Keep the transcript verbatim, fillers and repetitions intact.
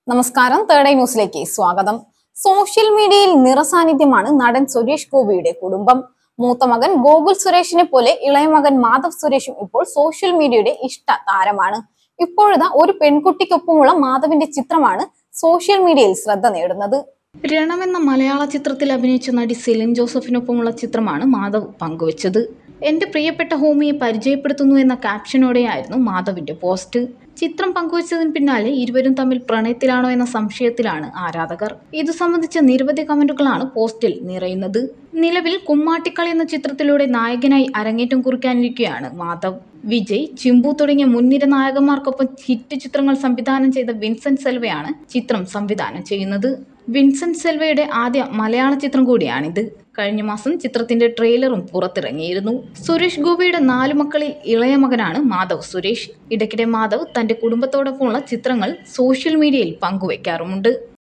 നമസ്കാരം. Third eye ന്യൂസിലേക്ക് സ്വാഗതം. സോഷ്യൽ മീഡിയയിൽ നിറസാന്നിധ്യമാണ് നടൻ സുരേഷ് ഗോപിയുടെ കുടുംബം. മൂത്ത മകൻ ഗോകുൽ സുരേഷിനെ പോലെ ഇളയ മകൻ മാധവ് സുരേഷും ഇപ്പോൾ സോഷ്യൽ മീഡിയയുടെ ഇഷ്ട താരമാണ്. ഇപ്പോഴത്തെ ഒരു പെൺകുട്ടിക്കൊപ്പമുള്ള മാധവിന്റെ ചിത്രമാണ് സോഷ്യൽ മീഡിയയിൽ ശ്രദ്ധ നേടുന്നത്. രണം എന്ന മലയാള ചിത്രത്തിൽ അഭിനയിച്ച നടി സെലിൻ ജോസഫിനൊപ്പമുള്ള ചിത്രമാണ് മാധവ് പങ്കുവച്ചത്. എന്റെ പ്രിയപ്പെട്ട ഹോമിയെ പരിചയപ്പെടുത്തുന്നു എന്ന ക്യാപ്ഷനോടെയായിരുന്നു മാധവിന്റെ പോസ്റ്റ്. ചിത്രം പങ്കുവച്ചതിന് പിന്നാലെ ഇരുവരും തമ്മിൽ പ്രണയത്തിലാണോ എന്ന സംശയത്തിലാണ് ആരാധകർ. ഇതു സംബന്ധിച്ച നിരവധി കമന്റുകളാണ് പോസ്റ്റിൽ നിറയുന്നത്. നിലവിൽ കുമ്മാട്ടിക്കളി എന്ന ചിത്രത്തിലൂടെ നായകനായി അരങ്ങേറ്റം കുറിക്കാനിരിക്കുകയാണ് മാധവ്. വിജയ്, ചിമ്പു തുടങ്ങിയ മുൻനിര നായകന്മാർക്കൊപ്പം ഹിറ്റ് ചിത്രങ്ങൾ സംവിധാനം ചെയ്ത വിൻസെന്റ് സെൽവയാണ് ചിത്രം സംവിധാനം ചെയ്യുന്നത്. വിൻസെന്റ് സെൽവയുടെ ആദ്യ മലയാള ചിത്രം കൂടിയാണിത്. കഴിഞ്ഞ മാസം ചിത്രത്തിന്റെ ട്രെയിലറും പുറത്തിറങ്ങിയിരുന്നു. സുരേഷ് ഗോപിയുടെ നാലു മക്കളിൽ ഇളയ മകനാണ് മാധവ് സുരേഷ്. ഇടയ്ക്കിടെ മാധവ് തന്റെ കുടുംബത്തോടൊപ്പമുള്ള ചിത്രങ്ങൾ സോഷ്യൽ മീഡിയയിൽ പങ്കുവയ്ക്കാറുമുണ്ട്.